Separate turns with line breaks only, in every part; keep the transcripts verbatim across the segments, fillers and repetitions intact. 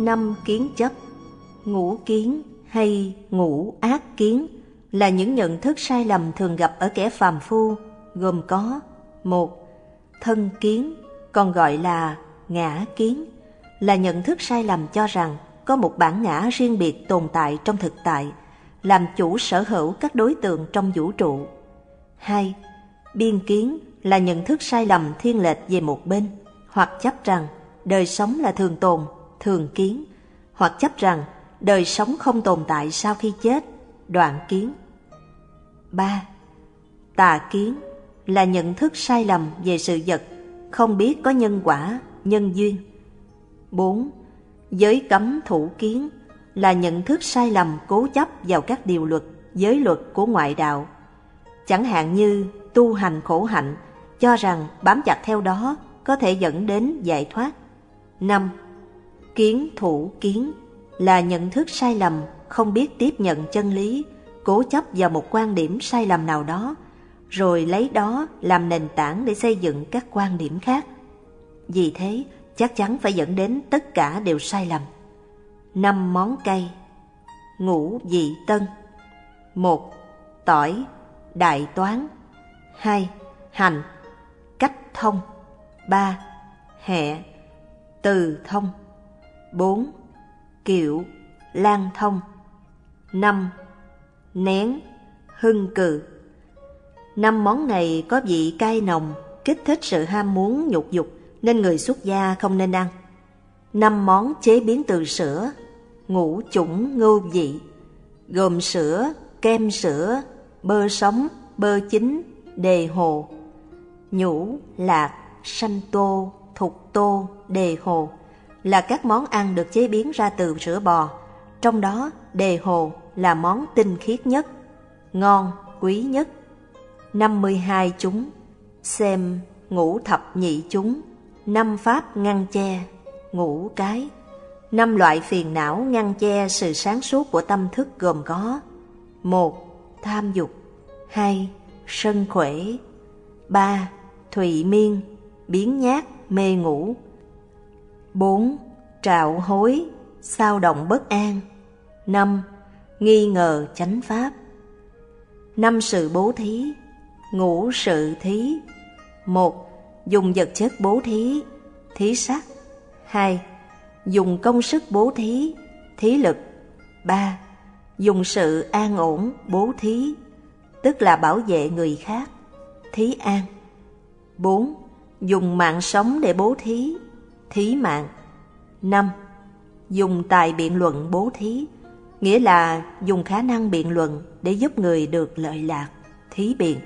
năm kiến chấp. Ngũ kiến hay ngũ ác kiến là những nhận thức sai lầm thường gặp ở kẻ phàm phu, gồm có: một. Thân kiến, còn gọi là ngã kiến, là nhận thức sai lầm cho rằng có một bản ngã riêng biệt tồn tại trong thực tại, làm chủ sở hữu các đối tượng trong vũ trụ. Hai. Biên kiến là nhận thức sai lầm thiên lệch về một bên, hoặc chấp rằng đời sống là thường tồn, thường kiến, hoặc chấp rằng đời sống không tồn tại sau khi chết, đoạn kiến. Ba. Tà kiến là nhận thức sai lầm về sự vật, không biết có nhân quả, nhân duyên. Bốn. Giới cấm thủ kiến là nhận thức sai lầm cố chấp vào các điều luật, giới luật của ngoại đạo. Chẳng hạn như tu hành khổ hạnh, cho rằng bám chặt theo đó có thể dẫn đến giải thoát. Năm. Kiến thủ kiến là nhận thức sai lầm, không biết tiếp nhận chân lý, cố chấp vào một quan điểm sai lầm nào đó, rồi lấy đó làm nền tảng để xây dựng các quan điểm khác. Vì thế, chắc chắn phải dẫn đến tất cả đều sai lầm. Năm món cây. Ngũ vị tân. Một. Tỏi, đại toán. Hai. Hành, cách thông. Ba. Hẹ, từ thông. Bốn. Kiệu, lan thông. Năm. Nén, hưng cừ. Năm món này có vị cay nồng, kích thích sự ham muốn nhục dục, nên người xuất gia không nên ăn. Năm món chế biến từ sữa, ngũ chủng ngô vị, gồm sữa, kem sữa, bơ sống, bơ chín, đề hồ. Nhũ, lạc, sanh tô, thục tô, đề hồ là các món ăn được chế biến ra từ sữa bò, trong đó đề hồ là món tinh khiết nhất, ngon, quý nhất. Năm mươi hai chúng, xem ngũ thập nhị chúng. Năm pháp ngăn che, ngũ cái. Năm loại phiền não ngăn che sự sáng suốt của tâm thức gồm có: một. Tham dục. Hai. Sân khỏe. Ba. Thụy miên, biếng nhác, mê ngủ. Bốn. Trạo hối, xao động bất an. Năm. Nghi ngờ chánh pháp. Năm sự bố thí. Ngũ sự thí. Một. Dùng vật chất bố thí, thí sắc. Hai. Dùng công sức bố thí, thí lực. Ba. Dùng sự an ổn bố thí, tức là bảo vệ người khác, thí an. Bốn. Dùng mạng sống để bố thí, thí mạng. Năm. Dùng tài biện luận bố thí, nghĩa là dùng khả năng biện luận để giúp người được lợi lạc, thí biện.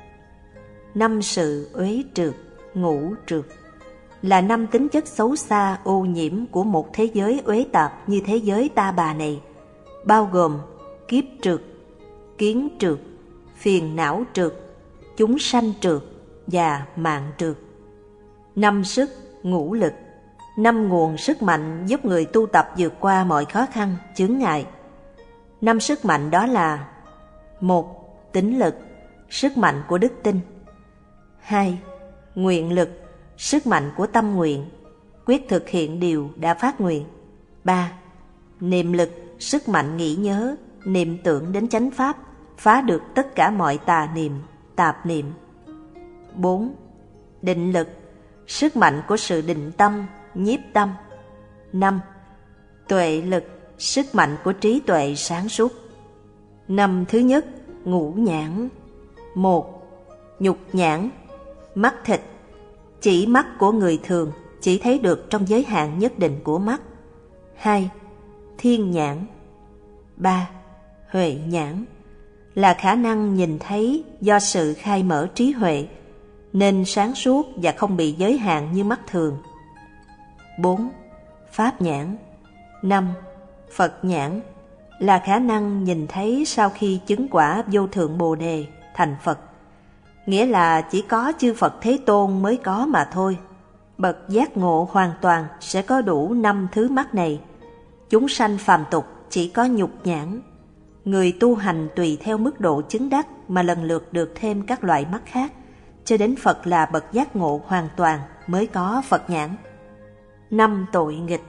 Năm sự uế trượt, ngũ trượt là năm tính chất xấu xa ô nhiễm của một thế giới uế tạp như thế giới ta bà này, bao gồm kiếp trượt, kiến trượt, phiền não trượt, chúng sanh trượt và mạng trượt. Năm sức, ngũ lực, năm nguồn sức mạnh giúp người tu tập vượt qua mọi khó khăn, chướng ngại. Năm sức mạnh đó là: một. Tín lực, sức mạnh của đức tin. Hai. Nguyện lực, sức mạnh của tâm nguyện, quyết thực hiện điều đã phát nguyện. Ba. Niệm lực, sức mạnh nghĩ nhớ, niệm tưởng đến chánh pháp, phá được tất cả mọi tà niệm, tạp niệm. Bốn. Định lực, sức mạnh của sự định tâm, nhiếp tâm. Năm. Tuệ lực, sức mạnh của trí tuệ sáng suốt. Năm thứ nhất, ngũ nhãn. Một. Nhục nhãn, mắt thịt, chỉ mắt của người thường, chỉ thấy được trong giới hạn nhất định của mắt. Hai. Thiên nhãn. Ba. Huệ nhãn, là khả năng nhìn thấy do sự khai mở trí huệ, nên sáng suốt và không bị giới hạn như mắt thường. Bốn. Pháp nhãn. Năm. Phật nhãn, là khả năng nhìn thấy sau khi chứng quả vô thượng Bồ Đề thành Phật, nghĩa là chỉ có chư Phật Thế Tôn mới có mà thôi. Bậc giác ngộ hoàn toàn sẽ có đủ năm thứ mắt này. Chúng sanh phàm tục chỉ có nhục nhãn. Người tu hành tùy theo mức độ chứng đắc mà lần lượt được thêm các loại mắt khác, cho đến Phật là bậc giác ngộ hoàn toàn mới có Phật nhãn. Năm tội nghịch.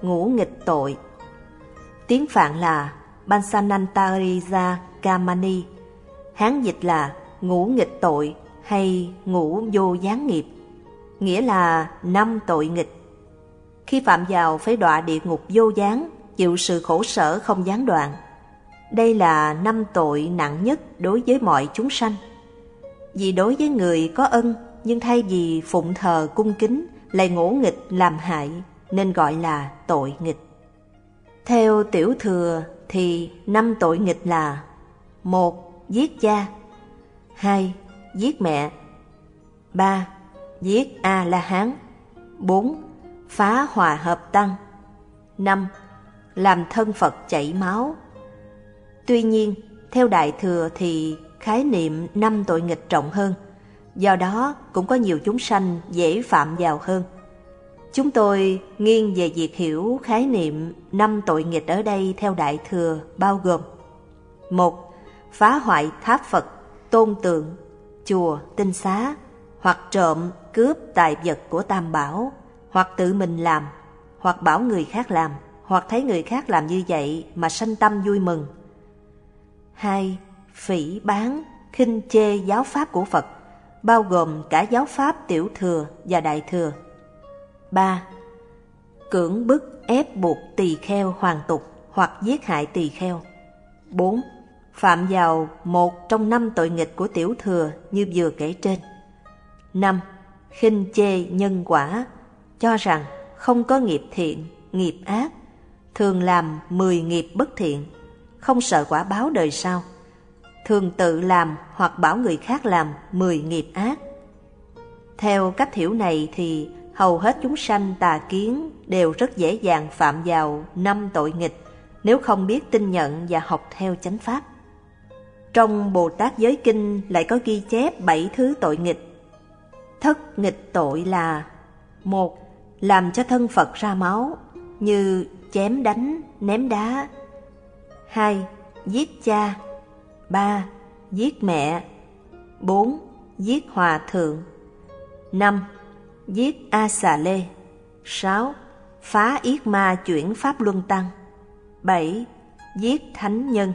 ngũ nghịch tội. Tiếng Phạn là Pansanantariya Kamani, Hán dịch là ngũ nghịch tội hay ngũ vô gián nghiệp, nghĩa là năm tội nghịch. Khi phạm vào phải đọa địa ngục vô gián, chịu sự khổ sở không gián đoạn. Đây là năm tội nặng nhất đối với mọi chúng sanh. Vì đối với người có ân, nhưng thay vì phụng thờ cung kính lại ngỗ nghịch làm hại, nên gọi là tội nghịch. Theo Tiểu Thừa thì năm tội nghịch là: một. Giết cha. Hai. Giết mẹ. Ba. Giết A-la-hán. Bốn. Phá hòa hợp tăng. Năm. Làm thân Phật chảy máu. Tuy nhiên, theo Đại Thừa thì khái niệm năm tội nghịch rộng hơn, do đó cũng có nhiều chúng sanh dễ phạm vào hơn. Chúng tôi nghiêng về việc hiểu khái niệm năm tội nghịch ở đây theo Đại Thừa bao gồm: một. Phá hoại tháp Phật, tôn tượng, chùa, tinh xá, hoặc trộm, cướp tài vật của Tam Bảo, hoặc tự mình làm, hoặc bảo người khác làm, hoặc thấy người khác làm như vậy mà sanh tâm vui mừng. Hai. Phỉ báng, khinh chê giáo pháp của Phật, bao gồm cả giáo pháp Tiểu Thừa và Đại Thừa. Ba. Cưỡng bức ép buộc tỳ kheo hoàn tục hoặc giết hại tỳ kheo. Bốn. Phạm vào một trong năm tội nghịch của Tiểu Thừa như vừa kể trên. Năm. Khinh chê nhân quả, cho rằng không có nghiệp thiện, nghiệp ác, thường làm mười nghiệp bất thiện, không sợ quả báo đời sau, thường tự làm hoặc bảo người khác làm mười nghiệp ác. Theo cách hiểu này thì hầu hết chúng sanh tà kiến đều rất dễ dàng phạm vào năm tội nghịch nếu không biết tin nhận và học theo chánh pháp. Trong Bồ Tát Giới Kinh lại có ghi chép bảy thứ tội nghịch. Thất nghịch tội là: một. Làm cho thân Phật ra máu, như chém đánh, ném đá. Hai. Giết cha. Ba. Giết mẹ. Bốn. Giết hòa thượng. Năm. Giết A Xà Lê. Sáu. Phá yết ma chuyển pháp luân tăng. Bảy. Giết thánh nhân.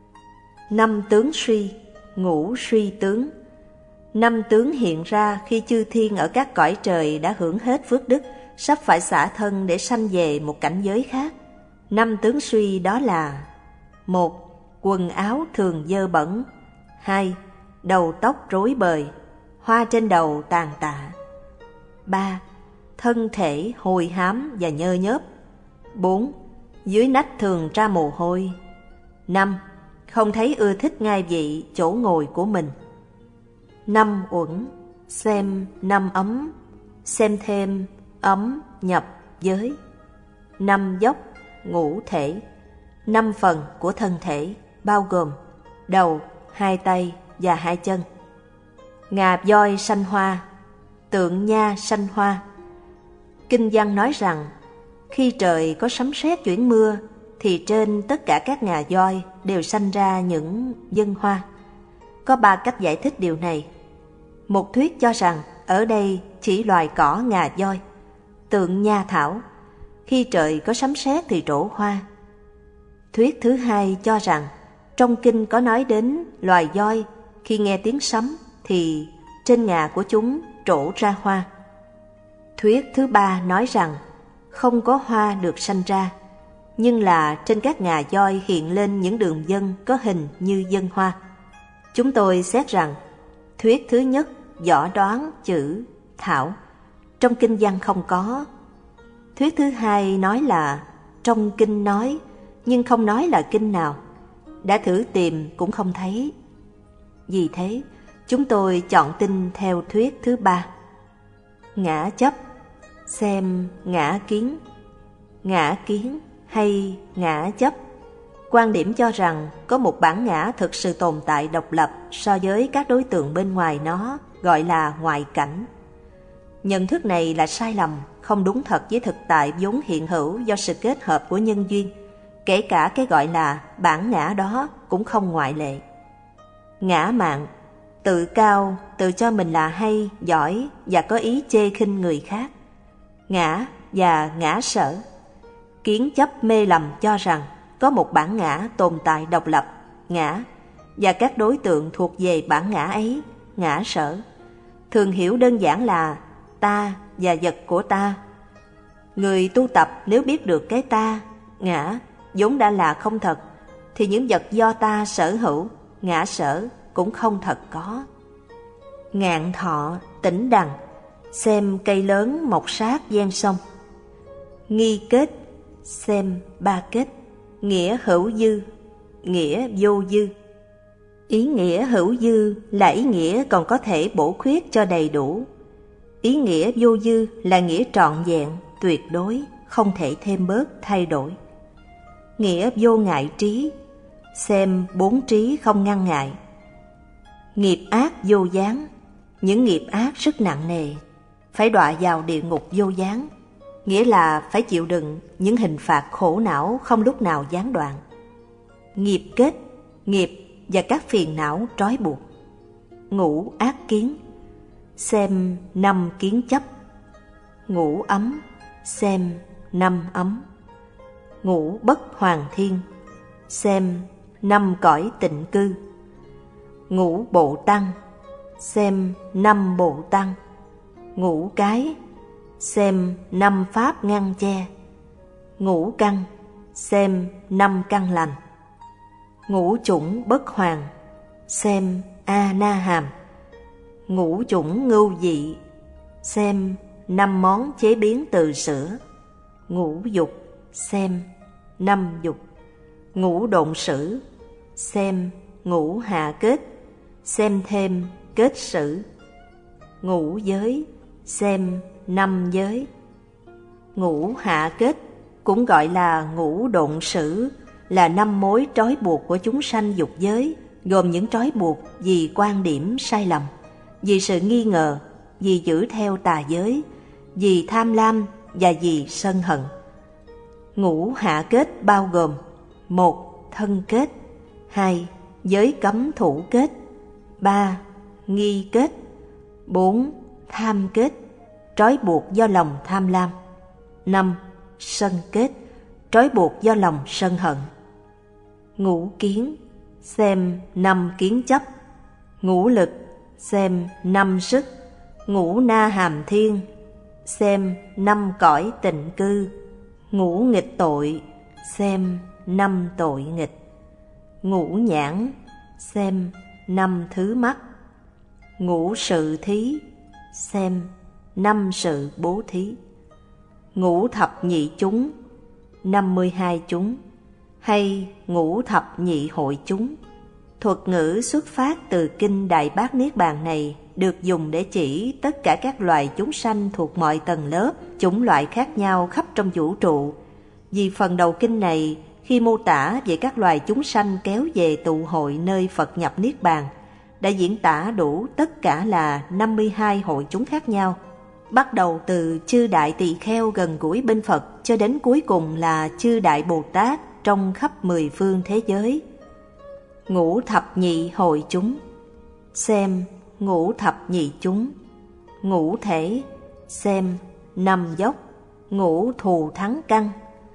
Năm tướng suy, ngũ suy tướng. Năm tướng hiện ra khi chư thiên ở các cõi trời đã hưởng hết phước đức, sắp phải xả thân để sanh về một cảnh giới khác. Năm tướng suy đó là: một. Quần áo thường dơ bẩn. Hai. Đầu tóc rối bời, hoa trên đầu tàn tạ. Ba. Thân thể hôi hám và nhơ nhớp. Bốn. Dưới nách thường ra mồ hôi. Năm. Không thấy ưa thích ngai vị chỗ ngồi của mình. Năm uẩn, xem năm ấm, xem thêm ấm nhập giới. Năm dốc, ngũ thể, năm phần của thân thể bao gồm đầu, hai tay và hai chân. Ngà voi sanh hoa, tượng nha sanh hoa. Kinh văn nói rằng khi trời có sấm sét chuyển mưa thì trên tất cả các ngà voi đều sanh ra những dân hoa. Có ba cách giải thích điều này. Một thuyết cho rằng ở đây chỉ loài cỏ ngà voi, tượng nha thảo, khi trời có sấm sét thì trổ hoa. Thuyết thứ hai cho rằng trong kinh có nói đến loài voi, khi nghe tiếng sấm thì trên ngà của chúng trổ ra hoa. Thuyết thứ ba nói rằng không có hoa được sanh ra, nhưng là trên các ngà voi hiện lên những đường vân có hình như vân hoa. Chúng tôi xét rằng thuyết thứ nhất võ đoán chữ thảo, trong kinh văn không có. Thuyết thứ hai nói là trong kinh nói, nhưng không nói là kinh nào. Đã thử tìm cũng không thấy. Vì thế, chúng tôi chọn tin theo thuyết thứ ba. Ngã chấp, xem ngã kiến. Ngã kiến hay ngã chấp, quan điểm cho rằng có một bản ngã thực sự tồn tại độc lập so với các đối tượng bên ngoài nó, gọi là ngoại cảnh. Nhận thức này là sai lầm, không đúng thật với thực tại vốn hiện hữu do sự kết hợp của nhân duyên, kể cả cái gọi là bản ngã đó cũng không ngoại lệ. Ngã mạn, tự cao, tự cho mình là hay, giỏi và có ý chê khinh người khác. Ngã và ngã sở. kiến chấp mê lầm cho rằng có một bản ngã tồn tại độc lập, ngã, và các đối tượng thuộc về bản ngã ấy, ngã sở, thường hiểu đơn giản là ta và vật của ta. Người tu tập nếu biết được cái ta, ngã, vốn đã là không thật, thì những vật do ta sở hữu, ngã sở, cũng không thật có. Ngạn thọ, tĩnh đằng, xem cây lớn mọc sát ven sông. Nghi kết, xem ba kết, nghĩa hữu dư, nghĩa vô dư. Ý nghĩa hữu dư là ý nghĩa còn có thể bổ khuyết cho đầy đủ. Ý nghĩa vô dư là nghĩa trọn vẹn, tuyệt đối, không thể thêm bớt thay đổi. Nghĩa vô ngại trí, xem bốn trí không ngăn ngại. Nghiệp ác vô gián, những nghiệp ác rất nặng nề, phải đọa vào địa ngục vô gián, nghĩa là phải chịu đựng những hình phạt khổ não không lúc nào gián đoạn. Nghiệp kết, nghiệp và các phiền não trói buộc. Ngũ ác kiến, xem năm kiến chấp. Ngũ ấm, xem năm ấm. Ngũ bất hoàng thiên, xem năm cõi tịnh cư. Ngũ bộ tăng, xem năm bộ tăng. Ngũ cái, xem năm pháp ngăn che. Ngũ căn, xem năm căn lành. Ngũ chủng bất hoàng, xem a na hàm. Ngũ chủng ngưu dị, xem năm món chế biến từ sữa. Ngũ dục, xem năm dục. Ngũ độn sử, xem ngũ hạ kết, xem thêm kết sử. Ngũ giới, xem năm giới. Ngũ hạ kết cũng gọi là ngũ độn sử, là năm mối trói buộc của chúng sanh dục giới, gồm những trói buộc vì quan điểm sai lầm, vì sự nghi ngờ, vì giữ theo tà giới, vì tham lam và vì sân hận. Ngũ hạ kết bao gồm: một. Thân kết, hai. Giới cấm thủ kết, ba. Nghi kết, bốn. Tham kết, trói buộc do lòng tham lam, năm. Sân kết, trói buộc do lòng sân hận. Ngũ kiến, xem năm kiến chấp. Ngũ lực, xem năm sức. Ngũ na hàm thiên, xem năm cõi tịnh cư. Ngũ nghịch tội, xem năm tội nghịch. Ngũ nhãn, xem năm thứ mắt. Ngũ sự thí, xem năm sự bố thí. Ngũ thập nhị chúng, năm mươi hai chúng, hay ngũ thập nhị hội chúng. Thuật ngữ xuất phát từ kinh Đại Bát Niết Bàn này được dùng để chỉ tất cả các loài chúng sanh thuộc mọi tầng lớp, chủng loại khác nhau khắp trong vũ trụ. Vì phần đầu kinh này, khi mô tả về các loài chúng sanh kéo về tụ hội nơi Phật nhập Niết Bàn, đã diễn tả đủ tất cả là năm mươi hai hội chúng khác nhau, bắt đầu từ chư Đại Tỳ Kheo gần gũi bên Phật cho đến cuối cùng là chư Đại Bồ Tát trong khắp mười phương thế giới. Ngũ thập nhị hội chúng, xem ngũ thập nhị chúng. Ngũ thể, xem năm dốc. Ngũ thù thắng căn,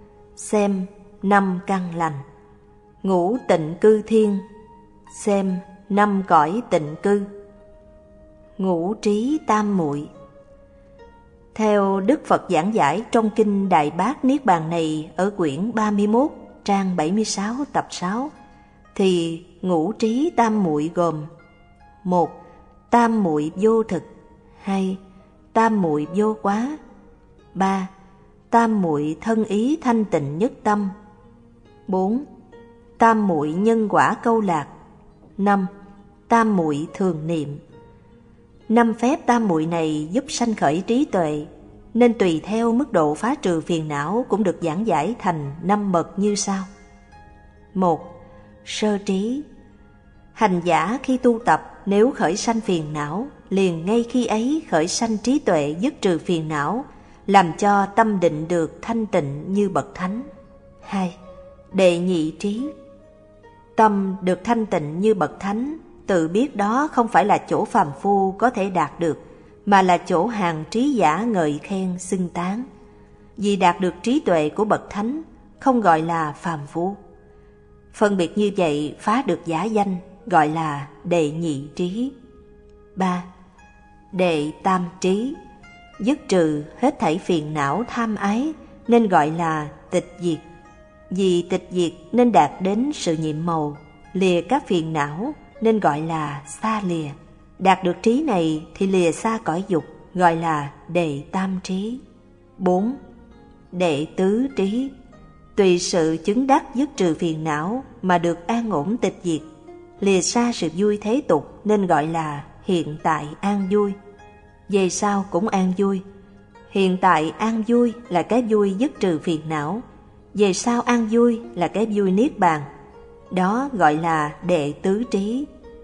xem năm căn lành. Ngũ tịnh cư thiên, xem năm cõi tịnh cư. Ngũ trí tam muội. Theo Đức Phật giảng giải trong kinh Đại Bát Niết Bàn này ở quyển ba mươi mốt, trang bảy mươi sáu, tập sáu, thì ngũ trí tam muội gồm: một. Tam muội vô thực, hai. Tam muội vô quá, ba. Tam muội thân ý thanh tịnh nhất tâm, bốn. Tam muội nhân quả câu lạc, năm. Tam muội thường niệm. Năm phép tam muội này giúp sanh khởi trí tuệ, nên tùy theo mức độ phá trừ phiền não cũng được giảng giải thành năm bậc như sau. Một. Sơ trí. Hành giả khi tu tập nếu khởi sanh phiền não, liền ngay khi ấy khởi sanh trí tuệ dứt trừ phiền não, làm cho tâm định được thanh tịnh như bậc thánh. Hai. Đệ nhị trí. Tâm được thanh tịnh như bậc thánh, tự biết đó không phải là chỗ phàm phu có thể đạt được, mà là chỗ hàng trí giả ngợi khen xưng tán. vì đạt được trí tuệ của bậc thánh, không gọi là phàm phu. Phân biệt như vậy phá được giả danh, gọi là đệ nhị trí. ba. Đệ tam trí, dứt trừ hết thảy phiền não tham ái, nên gọi là tịch diệt. Vì tịch diệt nên đạt đến sự nhiệm màu, lìa các phiền não nên gọi là xa lìa. Đạt được trí này thì lìa xa cõi dục, gọi là đệ tam trí. bốn. Đệ tứ trí, tùy sự chứng đắc dứt trừ phiền não mà được an ổn tịch diệt, lìa xa sự vui thế tục nên gọi là hiện tại an vui. Về sau cũng an vui. Hiện tại an vui là cái vui dứt trừ phiền não, về sau an vui là cái vui niết bàn. Đó gọi là đệ tứ trí.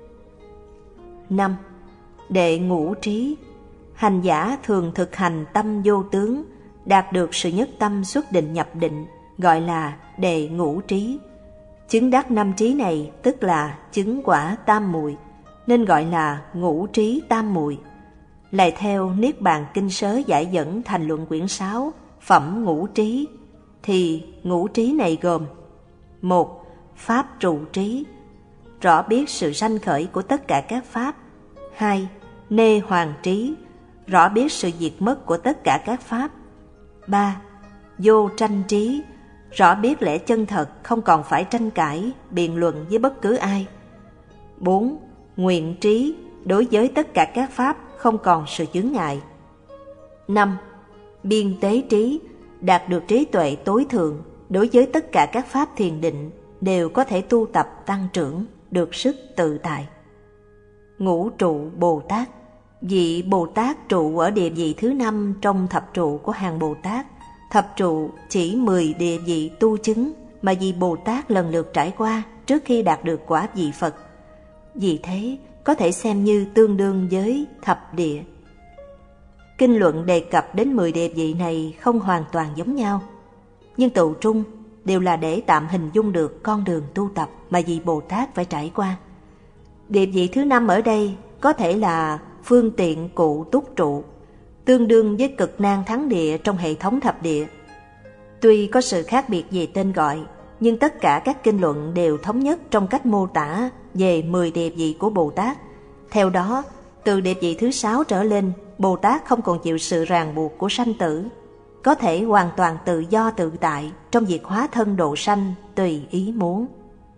năm. Đệ ngũ trí, hành giả thường thực hành tâm vô tướng, đạt được sự nhất tâm xuất định nhập định, gọi là đệ ngũ trí. Chứng đắc năm trí này tức là chứng quả tam muội, nên gọi là ngũ trí tam muội. Lại theo Niết Bàn Kinh Sớ giải dẫn thành luận quyển sáu, phẩm ngũ trí, thì ngũ trí này gồm: một. Pháp trụ trí, rõ biết sự sanh khởi của tất cả các pháp. hai. Nê hoàng trí, rõ biết sự diệt mất của tất cả các pháp. ba. Vô tranh trí, rõ biết lẽ chân thật, không còn phải tranh cãi, biện luận với bất cứ ai. bốn. Nguyện trí, đối với tất cả các pháp không còn sự chướng ngại. năm. Biên tế trí, đạt được trí tuệ tối thượng, đối với tất cả các pháp thiền định đều có thể tu tập tăng trưởng, được sức tự tại. Ngũ trụ Bồ Tát, vị Bồ Tát trụ ở địa vị thứ năm trong thập trụ của hàng Bồ Tát. Thập trụ chỉ mười địa vị tu chứng mà vị Bồ Tát lần lượt trải qua trước khi đạt được quả vị Phật. Vì thế có thể xem như tương đương với thập địa. Kinh luận đề cập đến mười địa vị này không hoàn toàn giống nhau, nhưng tụ trung đều là để tạm hình dung được con đường tu tập mà vị Bồ Tát phải trải qua. Địa vị thứ năm ở đây có thể là phương tiện cụ túc trụ, tương đương với cực nan thắng địa trong hệ thống thập địa. Tuy có sự khác biệt về tên gọi, nhưng tất cả các kinh luận đều thống nhất trong cách mô tả về mười địa vị của Bồ Tát. Theo đó, từ địa vị thứ sáu trở lên, Bồ Tát không còn chịu sự ràng buộc của sanh tử, có thể hoàn toàn tự do tự tại trong việc hóa thân độ sanh tùy ý muốn.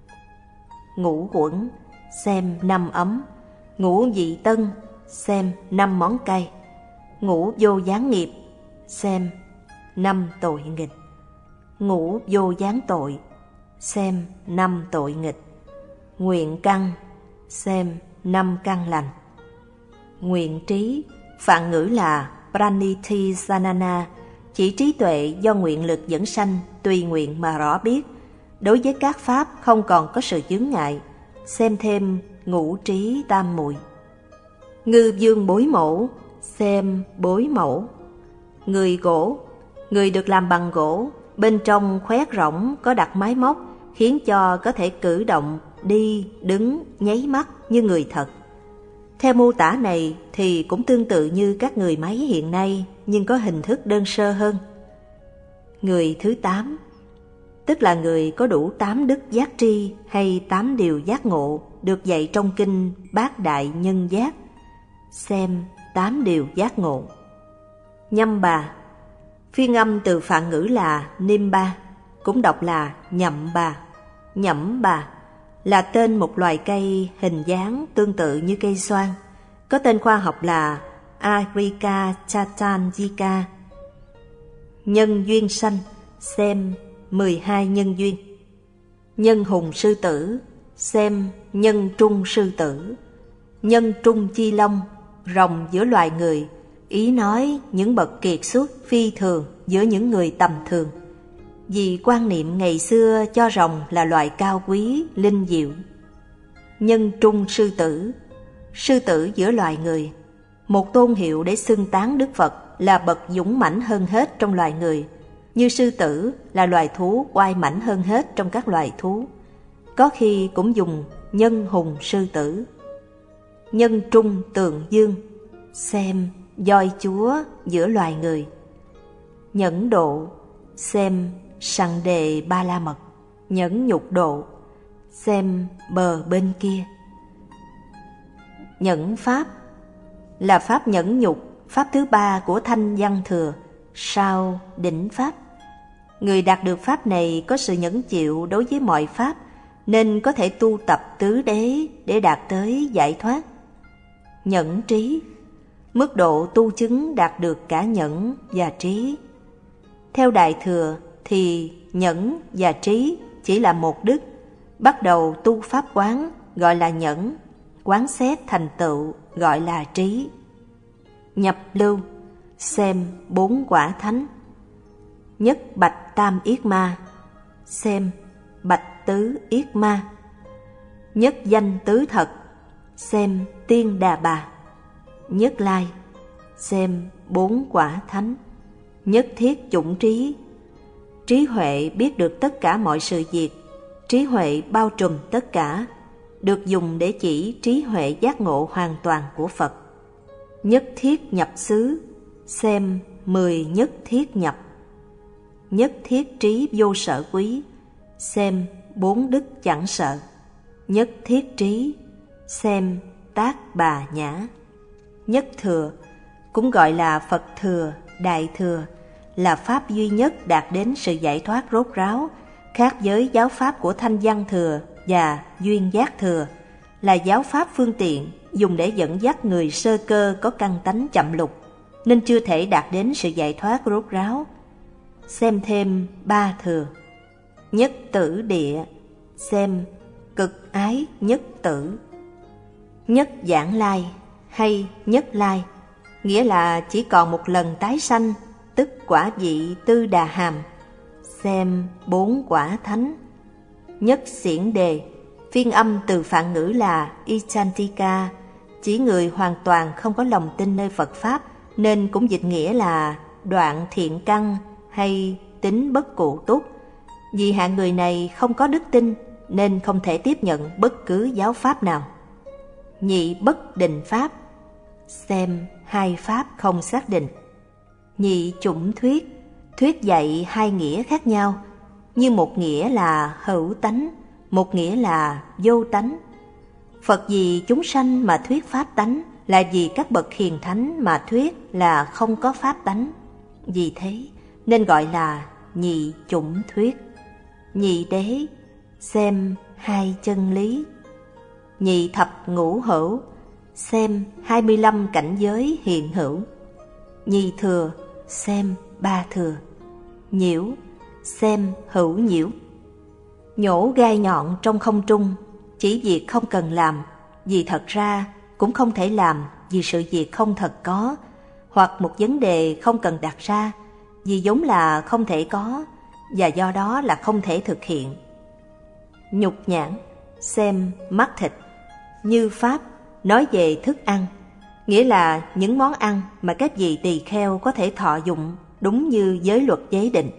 Ngũ quẩn, xem năm ấm. Ngũ vị tân, xem năm món cay. Ngũ vô gián nghiệp, xem năm tội nghịch. Ngũ vô gián tội, xem năm tội nghịch. Nguyện căn, xem năm căn lành. Nguyện trí, phạn ngữ là praniti sanana, chỉ trí tuệ do nguyện lực dẫn sanh tùy nguyện mà rõ biết, đối với các pháp không còn có sự chướng ngại, xem thêm ngũ trí tam muội. Ngư dương bối mẫu, xem bối mẫu. Người gỗ, người được làm bằng gỗ, bên trong khoét rỗng có đặt máy móc, khiến cho có thể cử động, đi, đứng, nháy mắt như người thật. Theo mô tả này thì cũng tương tự như các người máy hiện nay, nhưng có hình thức đơn sơ hơn. Người thứ tám, tức là người có đủ tám đức giác tri hay tám điều giác ngộ, được dạy trong kinh Bát Đại Nhân Giác, xem tám điều giác ngộ. Nhâm bà, phiên âm từ phạn ngữ là niêm ba, cũng đọc là nhậm bà. Nhẫm bà là tên một loài cây hình dáng tương tự như cây xoan, có tên khoa học là Areca chatangica. Nhân duyên sanh, xem mười hai nhân duyên. Nhân hùng sư tử, xem nhân trung sư tử. Nhân trung chi long, rồng giữa loài người, ý nói những bậc kiệt xuất phi thường giữa những người tầm thường. Vì quan niệm ngày xưa cho rồng là loài cao quý, linh diệu. Nhân trung sư tử, sư tử giữa loài người, một tôn hiệu để xưng tán Đức Phật là bậc dũng mãnh hơn hết trong loài người, như sư tử là loài thú oai mãnh hơn hết trong các loài thú. Có khi cũng dùng nhân hùng sư tử. Nhân trung tượng dương, xem voi chúa giữa loài người. Nhẫn độ, xem Sằng Đề Ba La Mật. Nhẫn nhục độ, xem bờ bên kia. Nhẫn pháp là pháp nhẫn nhục, pháp thứ ba của Thanh Văn Thừa, sau đỉnh pháp. Người đạt được pháp này có sự nhẫn chịu đối với mọi pháp, nên có thể tu tập tứ đế để đạt tới giải thoát. Nhẫn trí, mức độ tu chứng đạt được cả nhẫn và trí. Theo Đại Thừa thì nhẫn và trí chỉ là một đức. Bắt đầu tu pháp quán gọi là nhẫn, quán xét thành tựu gọi là trí. Nhập lưu, xem bốn quả thánh. Nhất bạch tam yết ma, xem bạch tứ yết ma. Nhất danh tứ thật, xem tiên đà bà. Nhất lai, xem bốn quả thánh. Nhất thiết chủng trí, trí huệ biết được tất cả mọi sự việc. Trí huệ bao trùm tất cả, được dùng để chỉ trí huệ giác ngộ hoàn toàn của Phật. Nhất thiết nhập xứ, xem mười nhất thiết nhập. Nhất thiết trí vô sở quý, xem bốn đức chẳng sợ. Nhất thiết trí, xem tác bà nhã. Nhất thừa, cũng gọi là Phật thừa, Đại thừa, là pháp duy nhất đạt đến sự giải thoát rốt ráo, khác với giáo pháp của Thanh Văn Thừa và Duyên Giác Thừa, là giáo pháp phương tiện dùng để dẫn dắt người sơ cơ có căn tánh chậm lục, nên chưa thể đạt đến sự giải thoát rốt ráo. Xem thêm ba thừa. Nhất tử địa, xem cực ái nhất tử. Nhất giảng lai hay nhất lai, nghĩa là chỉ còn một lần tái sanh, tức quả vị tư đà hàm, xem bốn quả thánh. Nhất xiển đề, phiên âm từ Phạn ngữ là Ichantika, chỉ người hoàn toàn không có lòng tin nơi Phật Pháp, nên cũng dịch nghĩa là đoạn thiện căn hay tính bất cụ túc. Vì hạng người này không có đức tin nên không thể tiếp nhận bất cứ giáo pháp nào. Nhị bất định pháp, xem hai pháp không xác định. Nhị chủng thuyết, thuyết dạy hai nghĩa khác nhau, như một nghĩa là hữu tánh, một nghĩa là vô tánh. Phật vì chúng sanh mà thuyết pháp tánh, là vì các bậc hiền thánh mà thuyết là không có pháp tánh. Vì thế nên gọi là nhị chủng thuyết. Nhị đế, xem hai chân lý. Nhị thập ngũ hữu, xem hai mươi lăm cảnh giới hiện hữu. Nhị thừa, xem ba thừa. Nhiễu, xem hữu nhiễu. Nhổ gai nhọn trong không trung, chỉ việc không cần làm, vì thật ra cũng không thể làm vì sự việc không thật có, hoặc một vấn đề không cần đặt ra, vì vốn là không thể có, và do đó là không thể thực hiện. Nhục nhãn, xem mắt thịt. Như Pháp nói về thức ăn, nghĩa là những món ăn mà các vị tỳ kheo có thể thọ dụng đúng như giới luật giới định.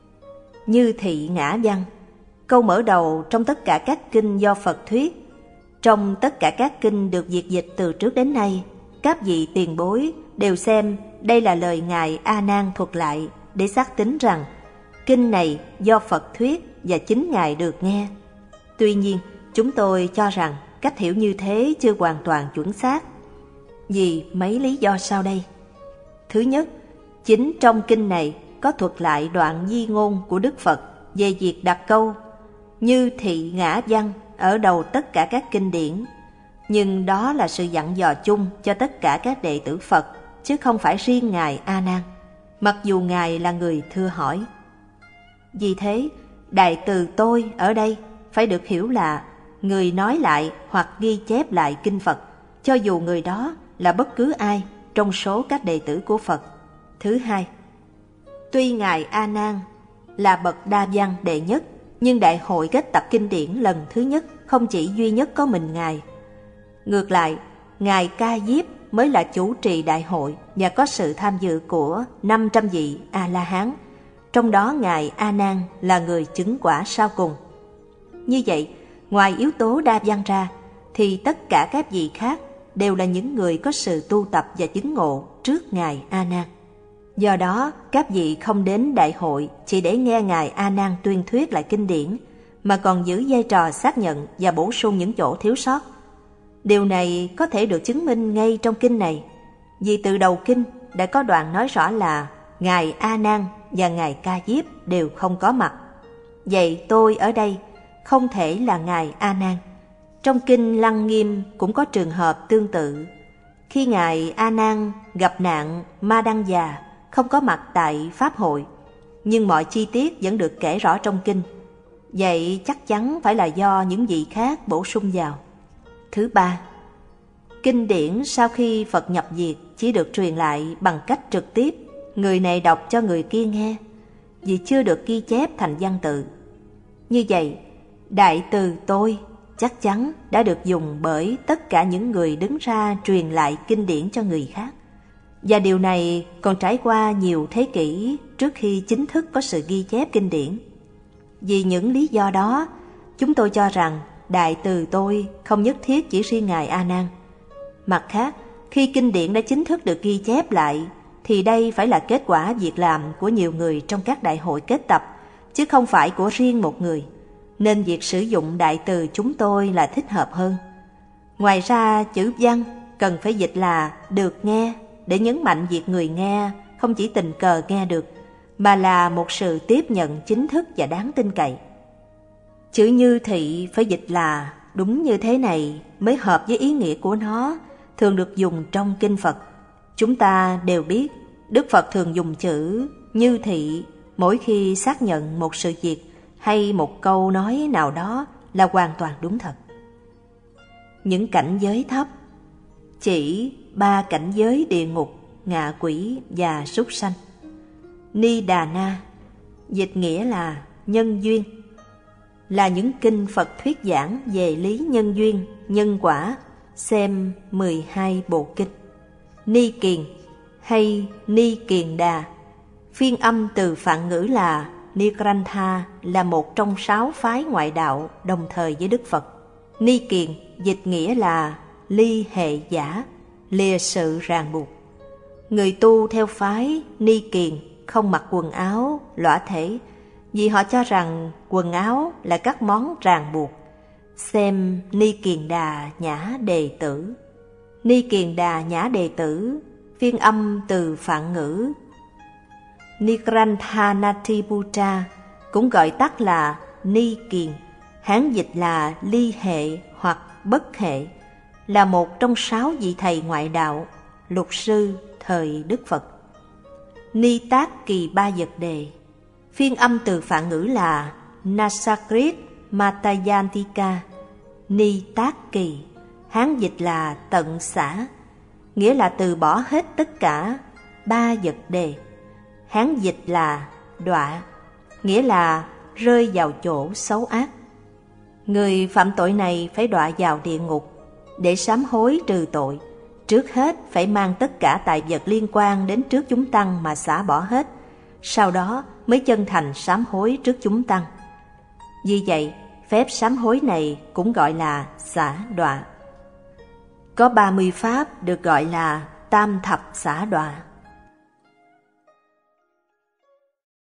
Như thị ngã văn, câu mở đầu trong tất cả các kinh do Phật thuyết. Trong tất cả các kinh được việt dịch từ trước đến nay, các vị tiền bối đều xem đây là lời Ngài A Nan thuật lại để xác tín rằng kinh này do Phật thuyết và chính Ngài được nghe. Tuy nhiên, chúng tôi cho rằng cách hiểu như thế chưa hoàn toàn chuẩn xác, vì mấy lý do sau đây. Thứ nhất, chính trong kinh này có thuật lại đoạn di ngôn của Đức Phật về việc đặt câu như thị ngã văn ở đầu tất cả các kinh điển, nhưng đó là sự dặn dò chung cho tất cả các đệ tử Phật, chứ không phải riêng Ngài A Nan, mặc dù Ngài là người thưa hỏi. Vì thế, đại từ tôi ở đây phải được hiểu là người nói lại hoặc ghi chép lại kinh Phật, cho dù người đó là bất cứ ai trong số các đệ tử của Phật. Thứ hai, tuy Ngài A Nan là bậc đa văn đệ nhất, nhưng đại hội kết tập kinh điển lần thứ nhất không chỉ duy nhất có mình Ngài. Ngược lại, Ngài Ca Diếp mới là chủ trì đại hội và có sự tham dự của năm trăm vị A-la-hán, trong đó Ngài A Nan là người chứng quả sau cùng. Như vậy, ngoài yếu tố đa văn ra, thì tất cả các vị khác đều là những người có sự tu tập và chứng ngộ trước Ngài A Nan. Do đó, các vị không đến đại hội chỉ để nghe Ngài A Nan tuyên thuyết lại kinh điển, mà còn giữ vai trò xác nhận và bổ sung những chỗ thiếu sót. Điều này có thể được chứng minh ngay trong kinh này, vì từ đầu kinh đã có đoạn nói rõ là Ngài A Nan và Ngài Ca Diếp đều không có mặt. Vậy tôi ở đây không thể là Ngài A Nan. Trong kinh Lăng Nghiêm cũng có trường hợp tương tự. Khi Ngài A Nan gặp nạn Ma Đăng Già không có mặt tại Pháp hội, nhưng mọi chi tiết vẫn được kể rõ trong kinh. Vậy chắc chắn phải là do những vị khác bổ sung vào. Thứ ba, kinh điển sau khi Phật nhập diệt chỉ được truyền lại bằng cách trực tiếp, người này đọc cho người kia nghe, vì chưa được ghi chép thành văn tự. Như vậy, đại từ tôi chắc chắn đã được dùng bởi tất cả những người đứng ra truyền lại kinh điển cho người khác. Và điều này còn trải qua nhiều thế kỷ trước khi chính thức có sự ghi chép kinh điển. Vì những lý do đó, chúng tôi cho rằng đại từ tôi không nhất thiết chỉ riêng Ngài A Nan. Mặt khác, khi kinh điển đã chính thức được ghi chép lại, thì đây phải là kết quả việc làm của nhiều người trong các đại hội kết tập, chứ không phải của riêng một người, nên việc sử dụng đại từ chúng tôi là thích hợp hơn. Ngoài ra, chữ văn cần phải dịch là được nghe, để nhấn mạnh việc người nghe không chỉ tình cờ nghe được, mà là một sự tiếp nhận chính thức và đáng tin cậy. Chữ như thị phải dịch là đúng như thế này mới hợp với ý nghĩa của nó, thường được dùng trong kinh Phật. Chúng ta đều biết Đức Phật thường dùng chữ như thị mỗi khi xác nhận một sự việc hay một câu nói nào đó là hoàn toàn đúng thật. Những cảnh giới thấp chỉ ba cảnh giới địa ngục, ngạ quỷ và súc sanh. Ni Đà Na dịch nghĩa là nhân duyên, là những kinh Phật thuyết giảng về lý nhân duyên, nhân quả, xem mười hai bộ kinh. Ni Kiền hay Ni Kiền Đà, phiên âm từ Phạn ngữ là Nigrantha, là một trong sáu phái ngoại đạo đồng thời với Đức Phật. Ni Kiền dịch nghĩa là ly hệ giả, lìa sự ràng buộc. Người tu theo phái Ni Kiền không mặc quần áo lõa thể, vì họ cho rằng quần áo là các món ràng buộc. Xem Ni Kiền Đà Nhã Đề Tử. Ni Kiền Đà Nhã Đề Tử, phiên âm từ Phạn ngữ Nigranthanatiputta, cũng gọi tắt là Ni Kiền, Hán dịch là ly hệ hoặc bất hệ, là một trong sáu vị thầy ngoại đạo, lục sư thời Đức Phật. Ni Tác Kỳ Ba Vật Đề, phiên âm từ Phạn ngữ là Nasakrit Matayantika. Ni Tác Kỳ, Hán dịch là tận xả, nghĩa là từ bỏ hết tất cả. Ba vật đề, Hán dịch là đọa, nghĩa là rơi vào chỗ xấu ác. Người phạm tội này phải đọa vào địa ngục. Để sám hối trừ tội, trước hết phải mang tất cả tài vật liên quan đến trước chúng tăng mà xả bỏ hết, sau đó mới chân thành sám hối trước chúng tăng. Vì vậy, phép sám hối này cũng gọi là xả đọa. Có ba mươi pháp được gọi là tam thập xả đọa.